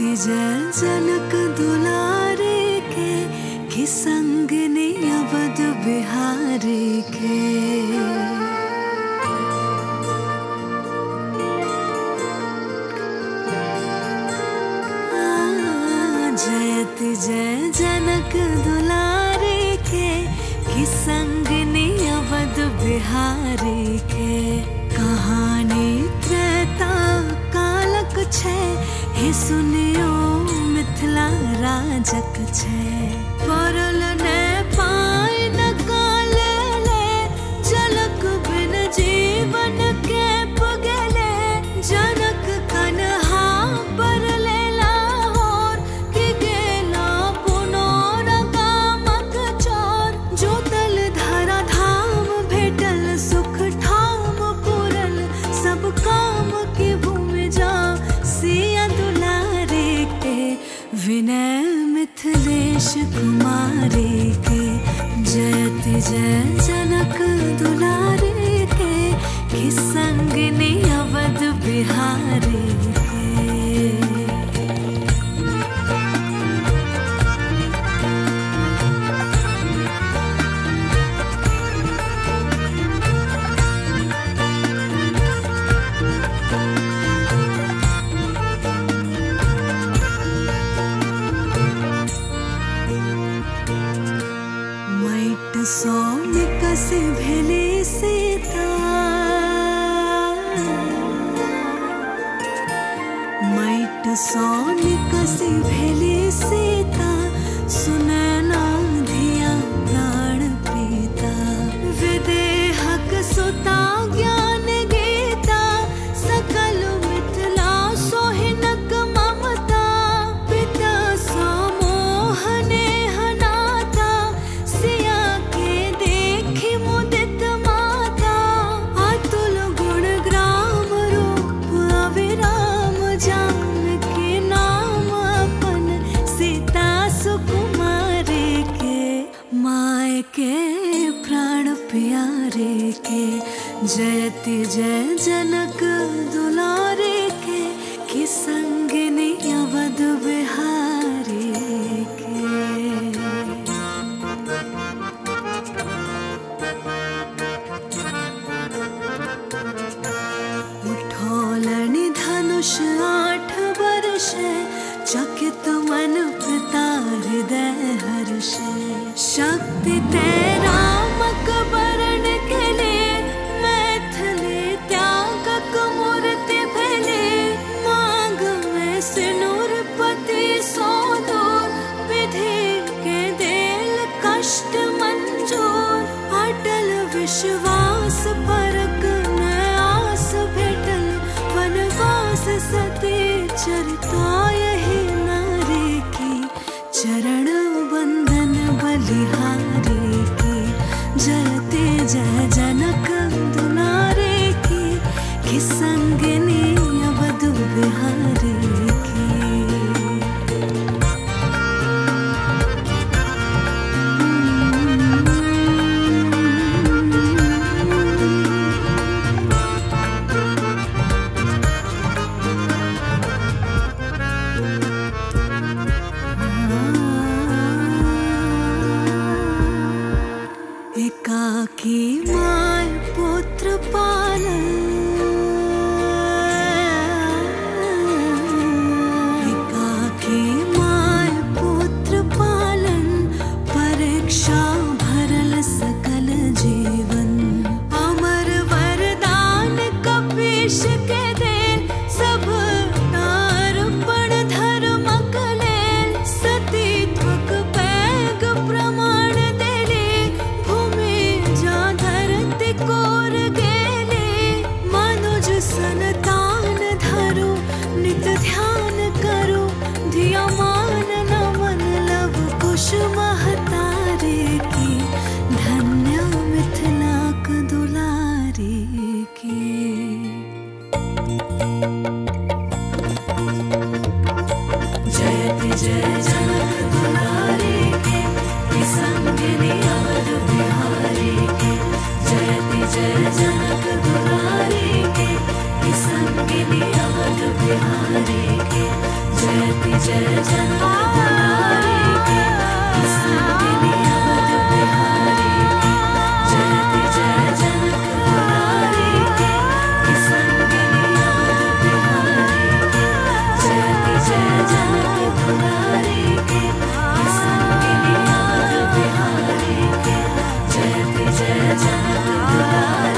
जयति जय जनक दुलारे के कि संग ने अवध बिहारी के। जयति जय जनक दुलारे के कि संग ने अवध बिहारी के। कहानी त्रेता कालक छे हे सुनियो मिथिला राजक छे। परल ने पाय न काले ले झलक बिन जीवन के पगले। जनक कन्हा पर ले लाहौर कि गेला पुनोर गामक चोर। जो तल धरा धाम भेटल सुख ठाम पुरल सब काम की भूमि जा सिया दुलारे के। विनय मिथिलेश कुमारी के। जयति जय जनक दुलारे के कि संग ने अवध बिहारी के। सोनिक से भेले सीता मैट सोनिक से भेले सीता। सुनैना धिया प्राण पीता। विदेहक सुता ज्ञान गीता। सकल मिथिला सोहिनक ममता। पिता समोह नेह नाता। सिया मुदित माता। अतुल गुण ग्राम रूप अविराम। जानकी नाम अपन सीता सुकुमारी के। माय के प्राण प्यारे के। जयति जय जनक दुलारे के कि संग ने अवध बिहारी के। उठोलनि धनुष 8 वर्ष। चकित मन पिता हृदय हर्ष। शक्ति रामक बरण केले। मैथिली त्यागक मूर्ति भेले। मांग में सिनुर पति सोदूर। विधि के देल कष्ट मंजूर। अटल विश्वास परक आस भेटल। वनवास सती चरिता यही नारी की। चरण बंदन बलिहारी की। जयति जय जनक दुलारे की कि संग ने अवध बिहारी की। एकाकी माय पुत्र पालन। एकाकी माय पुत्र पालन। परीक्षा भरल सकल जीवन। अमर वरदान कपीश के देन। सब अर्पण धर्मक लेल। सतीत्वक पैग प्रमाण देले। कोर गेले। मनुज संतान धरो नित ध्यान करो। धिया मान नमन लव कुश महतारे की। धन्य मिथिलाक दुलारी की। जयति जय जनक दुलारे के कि संग ने अवध बिहारी के। जयति जय जनक दुलारे के कि संग ने अवध बिहारी के। जयति दुलारे